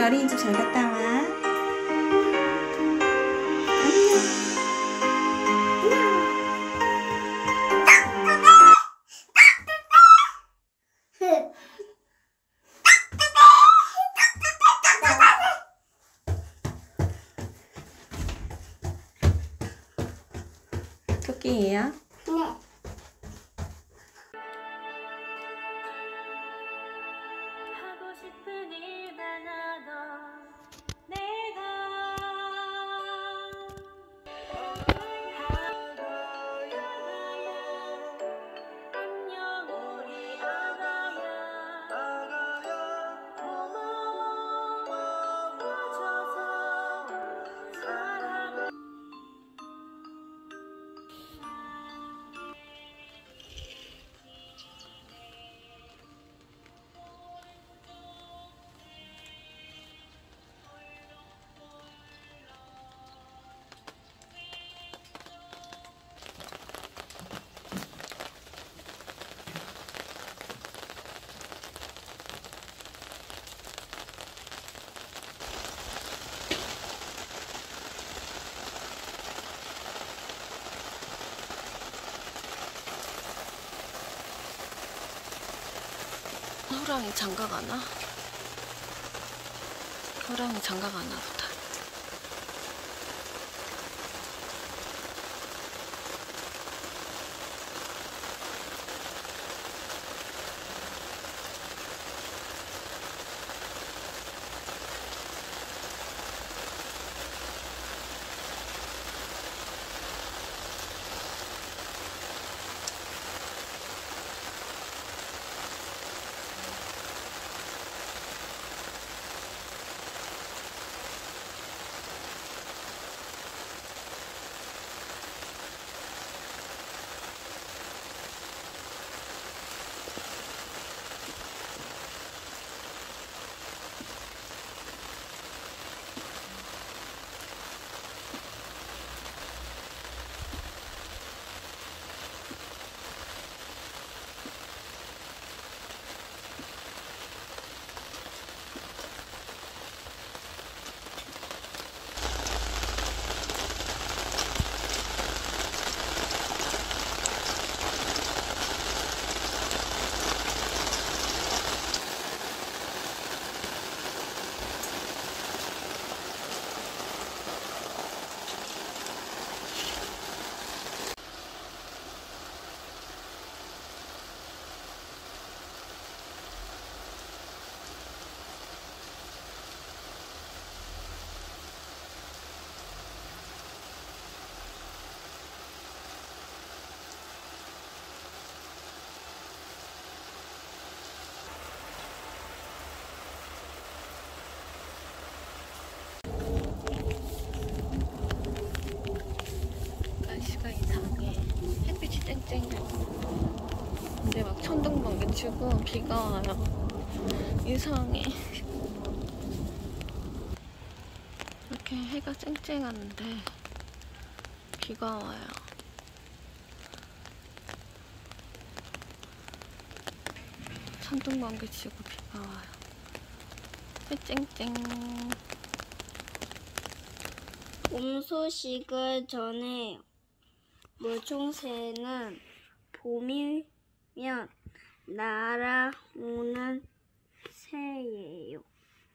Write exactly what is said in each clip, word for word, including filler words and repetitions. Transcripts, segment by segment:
어린이집 잘 갔다 와. 토끼예요? 네. 호랑이 장가 가나? 호랑이 장가 가나 보다. 날씨가 이상해. 햇빛이 쨍쨍해. 근데 막 천둥번개치고 비가 와요. 이상해. 이렇게 해가 쨍쨍한데 비가 와요. 천둥번개치고 비가 와요. 해 쨍쨍. 봄 소식을 전해요. 물총새는 봄이면 날아오는 새예요.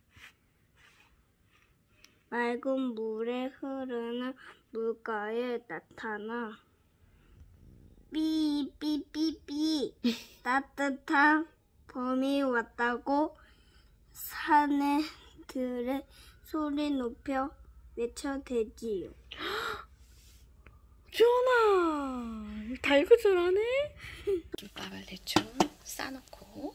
맑은 물에 흐르는 물가에 나타나 삐삐삐삐 따뜻한 봄이 왔다고 사내들의 소리 높여 외쳐대지요. 주원아, 다 읽을 줄 아네? 김밥을 대충 싸놓고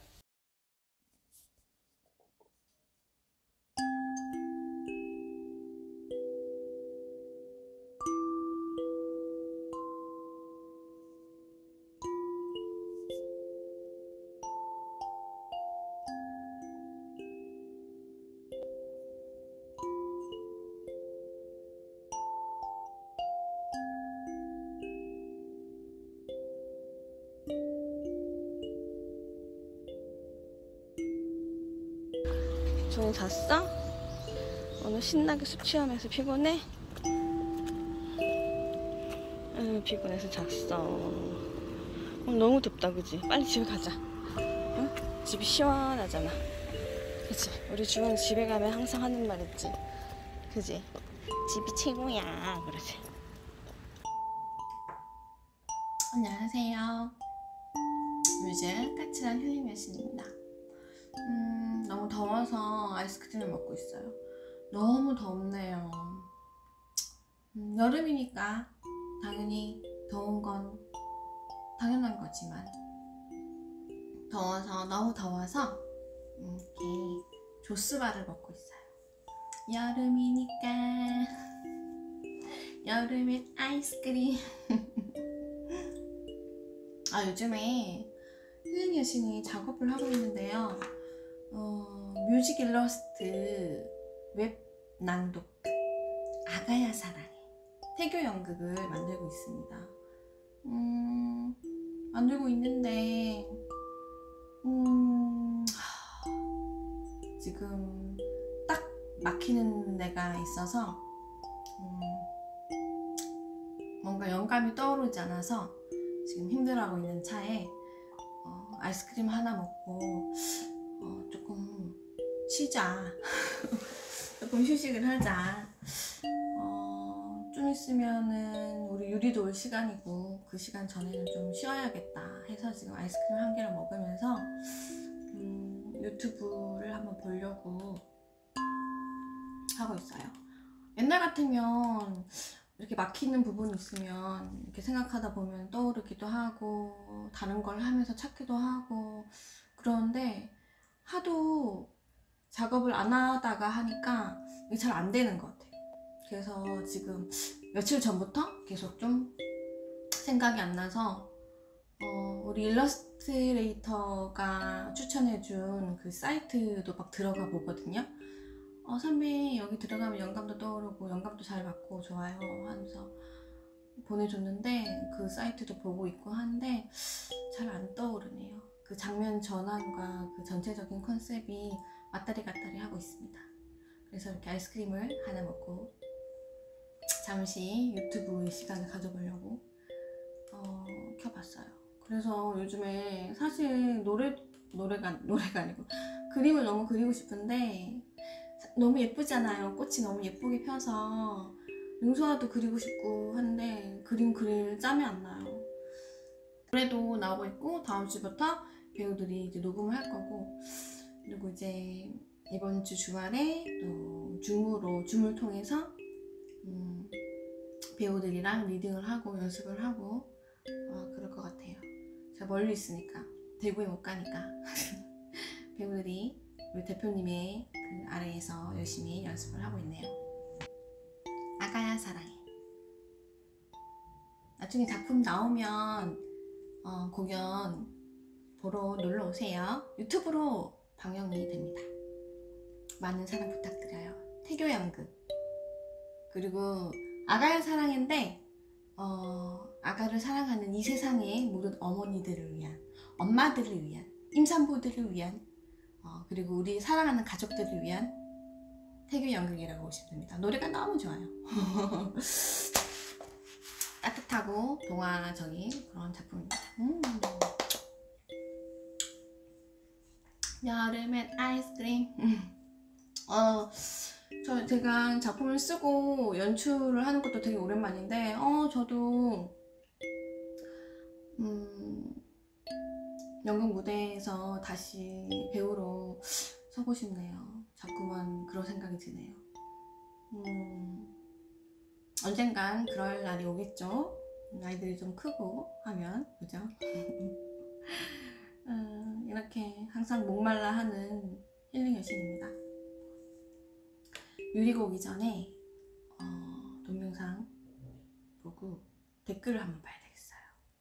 종이 잤어? 오늘 신나게 술 취하면서 피곤해? 아유, 피곤해서 잤어. 오늘 너무 덥다, 그지? 빨리 집에 가자. 응? 집이 시원하잖아. 그치? 우리 주원 집에 가면 항상 하는 말 있지? 그지? 집이 최고야. 그러지? 안녕하세요. 요즘 까칠한 힐링 여신입니다. 음, 너무 더워서 아이스크림을 먹고 있어요. 너무 덥네요. 음, 여름이니까 당연히 더운 건 당연한 거지만 더워서 너무 더워서 음, 이렇게 조스바를 먹고 있어요. 여름이니까 여름엔 아이스크림. 아, 요즘에 힐링 여신이 작업을 하고 있는데요. 어, 뮤직 일러스트 웹 낭독 아가야 사랑해 태교 연극을 만들고 있습니다. 음, 만들고 있는데 음, 하, 지금 딱 막히는 데가 있어서 음, 뭔가 영감이 떠오르지 않아서 지금 힘들어하고 있는 차에 어, 아이스크림 하나 먹고 어, 조금 쉬자. 조금 휴식을 하자. 어, 좀 있으면은 우리 유리도 올 시간이고 그 시간 전에는 좀 쉬어야겠다 해서 지금 아이스크림 한 개를 먹으면서 음, 유튜브를 한번 보려고 하고 있어요. 옛날 같으면 이렇게 막히는 부분이 있으면 이렇게 생각하다 보면 떠오르기도 하고 다른 걸 하면서 찾기도 하고 그러는데 하도 작업을 안 하다가 하니까 이게 잘 안 되는 것 같아요. 그래서 지금 며칠 전부터 계속 좀 생각이 안 나서 어, 우리 일러스트레이터가 추천해준 그 사이트도 막 들어가 보거든요. 어, 선배 여기 들어가면 영감도 떠오르고 영감도 잘 받고 좋아요 하면서 보내줬는데 그 사이트도 보고 있고 한데 잘 안 떠오르네요. 그 장면 전환과 그 전체적인 컨셉이 왔다리 갔다리 하고 있습니다. 그래서 이렇게 아이스크림을 하나 먹고 잠시 유튜브 시간을 가져보려고 어, 켜봤어요. 그래서 요즘에 사실 노래, 노래가, 노래가 아니고 그림을 너무 그리고 싶은데 너무 예쁘잖아요. 꽃이 너무 예쁘게 펴서 능소화도 그리고 싶고 한데 그림 그릴 짬이 안 나요. 노래도 나오고 있고 다음 주부터 배우들이 이제 녹음을 할 거고 그리고 이제 이번 주 주말에 또 줌으로 줌을 통해서 음, 배우들이랑 리딩을 하고 연습을 하고 어, 그럴 것 같아요. 제가 멀리 있으니까 대구에 못 가니까 배우들이 우리 대표님의 그 아래에서 열심히 연습을 하고 있네요. 아가야 사랑해. 나중에 작품 나오면 어, 공연 보러 놀러 오세요. 유튜브로 방영이 됩니다. 많은 사랑 부탁드려요. 태교 연극 그리고 아가야 사랑인데 어, 아가를 사랑하는 이 세상의 모든 어머니들을 위한 엄마들을 위한 임산부들을 위한 어, 그리고 우리 사랑하는 가족들을 위한 태교 연극이라고 보시면 됩니다. 노래가 너무 좋아요. 따뜻하고 동화적인 그런 작품입니다. 음. 여름엔 아이스크림. 어, 저 제가 작품을 쓰고 연출을 하는 것도 되게 오랜만인데 어 저도 음, 연극 무대에서 다시 배우로 서고 싶네요. 자꾸만 그런 생각이 드네요. 음, 언젠간 그럴 날이 오겠죠. 아이들이 좀 크고 하면 그죠? 음, 이렇게 항상 목말라 하는 힐링 여신입니다. 유리가 오기 전에 어, 동영상 보고 댓글을 한번 봐야 되겠어요.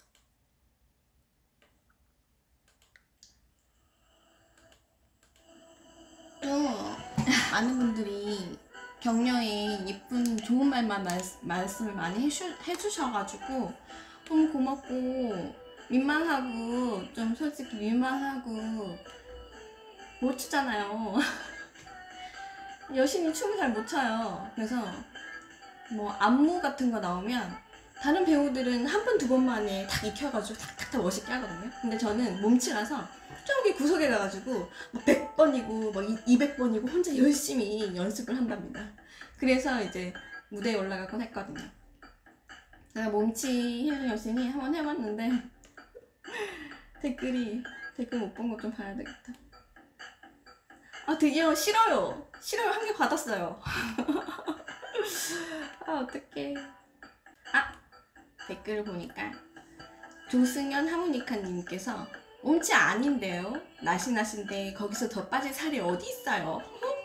또 많은 분들이 격려에 예쁜 좋은 말만 말, 말씀을 많이 해주, 해주셔가지고 너무 고맙고 민망하고 좀 솔직히 민망하고 못 추잖아요. 여신이 춤을 잘 못 춰요. 그래서 뭐 안무 같은 거 나오면 다른 배우들은 한 번, 두 번 만에 탁 익혀가지고 탁탁탁 멋있게 하거든요. 근데 저는 몸치라서 저기 구석에 가가지고 막 백 번이고 막 이백 번이고 혼자 열심히 연습을 한답니다. 그래서 이제 무대에 올라가곤 했거든요. 제가 몸치 힐링 여신이 한번 해봤는데 댓글이 댓글 못 본 거 좀 봐야 되겠다. 아 드디어 싫어요. 싫어요 한 개 받았어요. 아 어떡해. 아 댓글을 보니까 조승연 하모니카님께서 몸치 아닌데요. 나시나신데 거기서 더 빠질 살이 어디 있어요?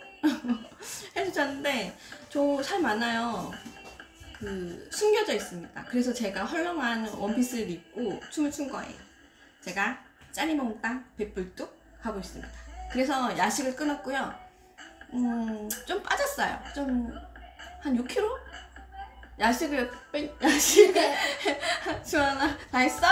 해주셨는데 저 살 많아요. 그 숨겨져 있습니다. 그래서 제가 헐렁한 원피스를 입고 춤을 춘 거예요. 제가 짜리몽땅 백불뚝 하고 있습니다. 그래서 야식을 끊었고요. 음, 좀 빠졌어요. 좀 한 육 킬로그램? 야식을 뺀 야식을 주하나 다 했어?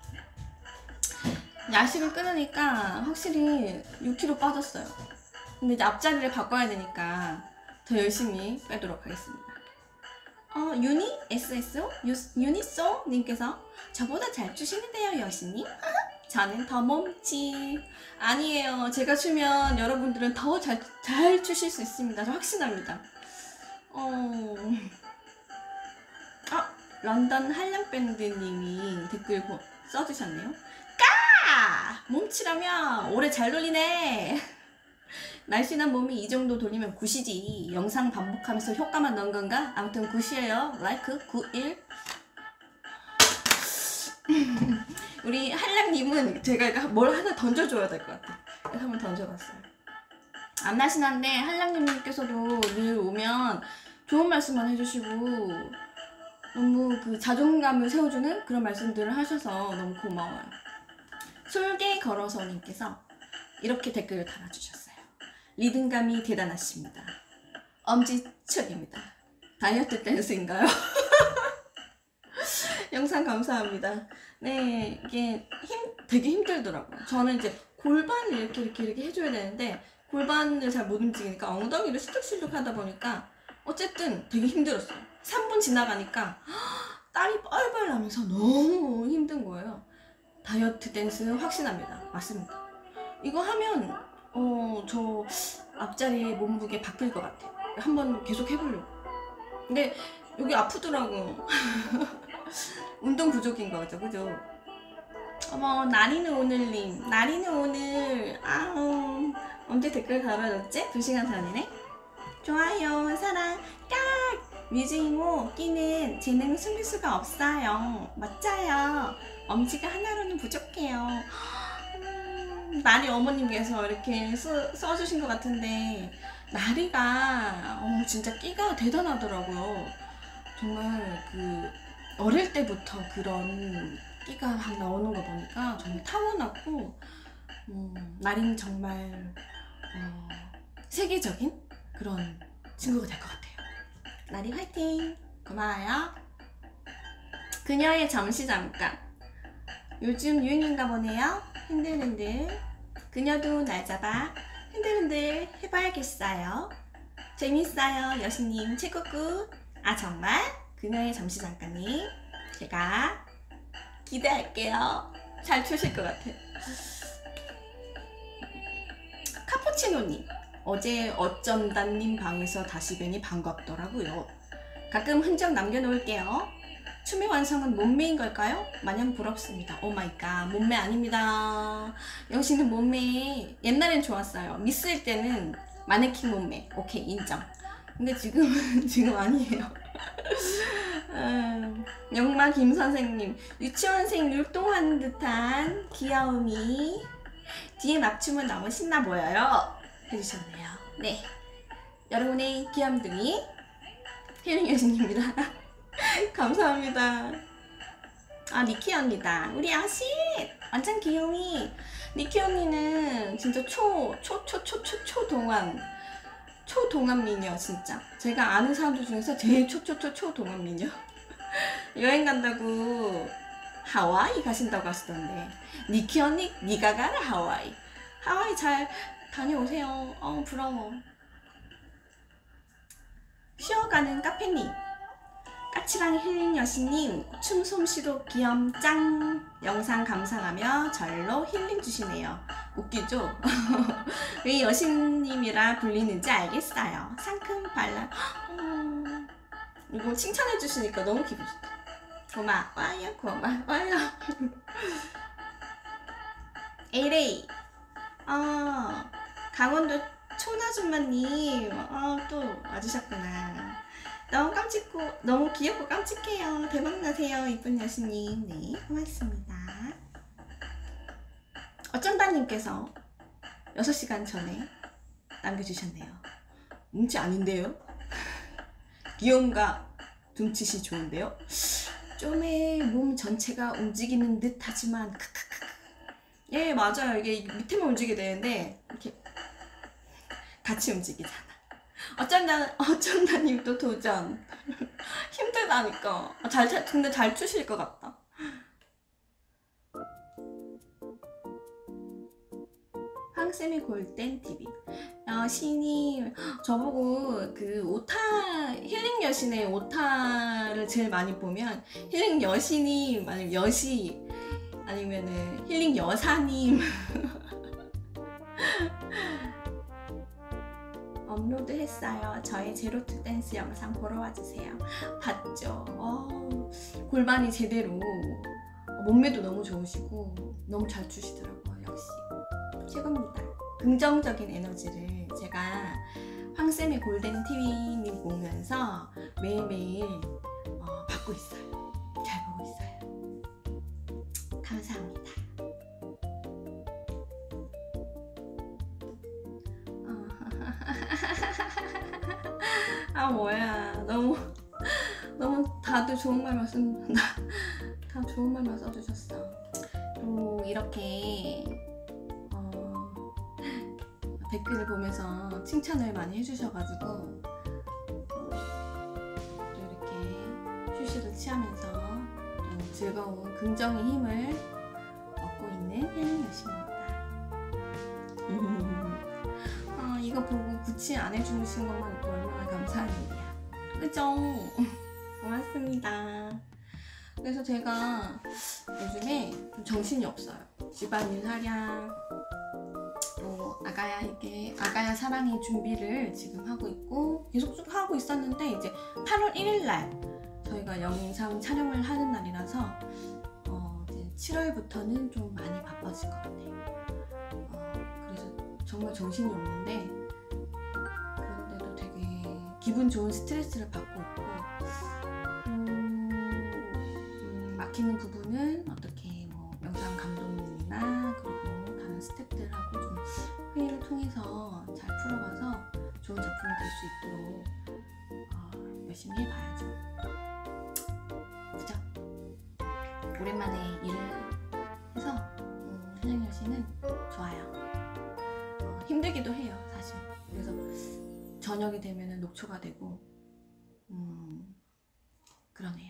야식을 끊으니까 확실히 육 킬로그램 빠졌어요. 근데 이제 앞자리를 바꿔야 되니까 더 열심히 빼도록 하겠습니다. 어, 유니 에스에스오 유니소 님께서 저보다 잘 추시는데요 여신님? 저는 더 몸치. 아니에요. 제가 추면 여러분들은 더 잘 잘 추실 수 있습니다. 저 확신합니다. 어, 아 런던 한량밴드님이 댓글 써주셨네요. 까! 몸치라며 오래 잘 돌리네. 날씬한 몸이 이 정도 돌리면 굿이지. 영상 반복하면서 효과만 넣은 건가? 아무튼 굿이에요. 라이크 구십일. 우리 한량님은 제가 뭘 하나 던져줘야 될 것 같아. 그래서 한번 던져봤어요. 안 날씬한데 한량님께서도 늘 오면 좋은 말씀만 해주시고 너무 그 자존감을 세워주는 그런 말씀들을 하셔서 너무 고마워요. 솔개 걸어서님께서 이렇게 댓글을 달아주셨어요. 리듬감이 대단하십니다. 엄지척입니다. 다이어트 댄스인가요? 영상 감사합니다. 네, 이게 힘, 되게 힘들더라고요. 저는 이제 골반을 이렇게 이렇게 이렇게 해줘야 되는데 골반을 잘 못 움직이니까 엉덩이를 실룩실룩 하다 보니까 어쨌든 되게 힘들었어요. 삼 분 지나가니까 땀이 뻘뻘 나면서 너무 힘든 거예요. 다이어트 댄스 확신합니다. 맞습니다. 이거 하면 어, 저 앞자리 몸무게 바뀔 것 같아요. 한번 계속 해보려고. 근데 여기 아프더라고. 운동 부족인 거죠, 그죠? 어머, 나리는 오늘님. 나리는 오늘. 아우, 언제 댓글 달아줬지? 두 시간 전이네? 좋아요, 사랑, 깍! 뮤즈이모, 끼는 재능 숨길 수가 없어요. 맞아요. 엄지가 하나로는 부족해요. 음, 나리 어머님께서 이렇게 써, 써주신 것 같은데 나리가 어, 진짜 끼가 대단하더라고요. 정말 그 어릴 때부터 그런 끼가 막 나오는 거 보니까 정말 타고났고 음, 나리는 정말 어, 세계적인 그런 친구가 될 것 같아요. 나리 화이팅! 고마워요. 그녀의 잠시 잠깐. 요즘 유행인가 보네요. 흔들흔들. 그녀도 날 잡아 흔들흔들 해봐야겠어요. 재밌어요. 여신님 최고굿. 아 정말? 그녀의 잠시 잠깐님. 제가 기대할게요. 잘 추실 것 같아요. 카푸치노님. 어제 어쩐다님 방에서 다시 뵈니 반갑더라고요. 가끔 흔적 남겨놓을게요. 춤의 완성은 몸매인 걸까요? 마냥 부럽습니다. 오마이갓, 몸매 아닙니다. 여신은 몸매 옛날엔 좋았어요. 미스일 때는 마네킹 몸매. 오케이, 인정. 근데 지금은 지금 아니에요. 음, 영마 김선생님, 유치원생 율동하는 듯한 귀여움이 뒤에 맞춤은 너무 신나 보여요. 해주셨네요. 네, 여러분의 귀염둥이 힐링 여신입니다. 감사합니다. 아, 니키 언니다. 우리 아씨 완전 귀요미. 니키 언니는 진짜 초, 초, 초, 초, 초, 초동안 초동안 미녀. 진짜 제가 아는 사람들 중에서 제일 초, 초, 초, 초동안 미녀. 여행 간다고 하와이 가신다고 하시던데 니키 언니 니가 가라 하와이. 하와이 잘 다녀오세요. 어 부러워. 쉬어가는 카페님, 까칠한 힐링 여신님, 춤 솜씨도 귀염짱. 영상 감상하며 절로 힐링 주시네요. 웃기죠? 왜 여신님이라 불리는지 알겠어요. 상큼 발랄. 음, 이거 칭찬해 주시니까 너무 기분 좋다. 고마워요, 고마워요. 에이레이, 어, 강원도 촌아줌마님, 어, 또 와주셨구나. 너무 깜찍고 너무 귀엽고 깜찍해요. 대박나세요, 이쁜 여신님. 네, 고맙습니다. 어쩐다님께서 여섯 시간 전에 남겨주셨네요. 뭉치 아닌데요? 귀여움과 둠칫이 좋은데요? 좀의 몸 전체가 움직이는 듯 하지만 크크크. 예, 맞아요. 이게 밑에만 움직이게 되는데 이렇게 같이 움직이잖아. 어쩐다, 어쩐다님 또 도전. 힘들다니까. 잘, 잘, 근데 잘 추실 것 같다. 황쌤이 골den 티비. 여신이 저보고 그 오타, 힐링 여신의 오타를 제일 많이 보면 힐링 여신이, 아니면 여시, 아니면은 힐링 여사님. 업로드 했어요. 저의 제로 투 댄스 영상 보러 와주세요. 봤죠? 어, 골반이 제대로, 몸매도 너무 좋으시고 너무 잘 추시더라고요. 역시 최고입니다. 긍정적인 에너지를 제가 황쌤의 골든 티비님 보면서 매일매일 어, 받고 있어요. 잘 보고 있어요. 감사합니다. 아, 뭐야, 너무 너무 다들 좋은 말만 쓴, 다 좋은 말만 써주셨어. 또 이렇게 어, 댓글을 보면서 칭찬을 많이 해주셔가지고 또 이렇게 휴식을 취하면서 또 즐거운 긍정의 힘을 얻고 있는 힐링 여신입니다. 어, 이거 보고 구치 안 해주신 것만 또 얼마나 감사한 일이야. 그죠? 고맙습니다. 그래서 제가 요즘에 좀 정신이 없어요. 집안일 하랴, 또 아가야에게 아가야 사랑의 준비를 지금 하고 있고, 계속 쭉 하고 있었는데 이제 팔월 일일날 저희가 영상 촬영을 하는 날이라서 어, 이제 칠월부터는 좀 많이 바빠질 것 같아요. 어, 그래서 정말 정신이 없는데, 그런데도 되게 기분 좋은 스트레스를 받고 있고, 음, 음, 막히는 부분은 어떻게 뭐 영상 감독님이나 그리고 다른 스태프들하고 좀 회의를 통해서 잘 풀어가서 좋은 작품이 될 수 있도록 어, 열심히 해봐야죠. 그죠? 오랜만에 일을 해서 음, 힐링 여신은 좋아요. 어, 힘들기도 해요, 사실. 그래서 저녁이 되면은 녹초가 되고, 음, 그러네요.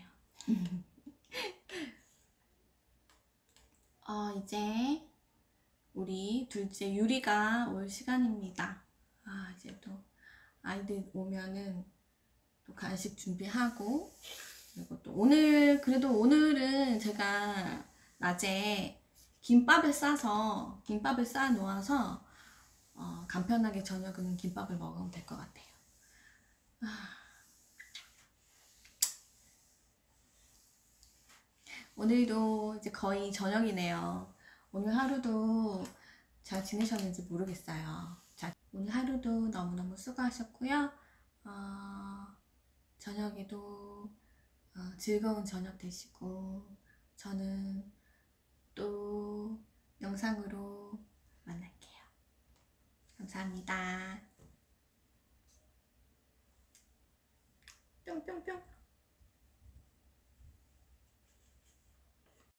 어, 이제 우리 둘째 유리가 올 시간입니다. 아, 이제 또 아이들 오면은 또 간식 준비하고, 그리고 또 오늘, 그래도 오늘은 제가 낮에 김밥을 싸서, 김밥을 싸 놓아서 어, 간편하게 저녁은 김밥을 먹으면 될 것 같아요. 아. 오늘도 이제 거의 저녁이네요. 오늘 하루도 잘 지내셨는지 모르겠어요. 자, 오늘 하루도 너무너무 수고하셨고요. 어, 저녁에도 어, 즐거운 저녁 되시고, 저는 또 영상으로 만날게요. 감사합니다. 뿅뿅뿅.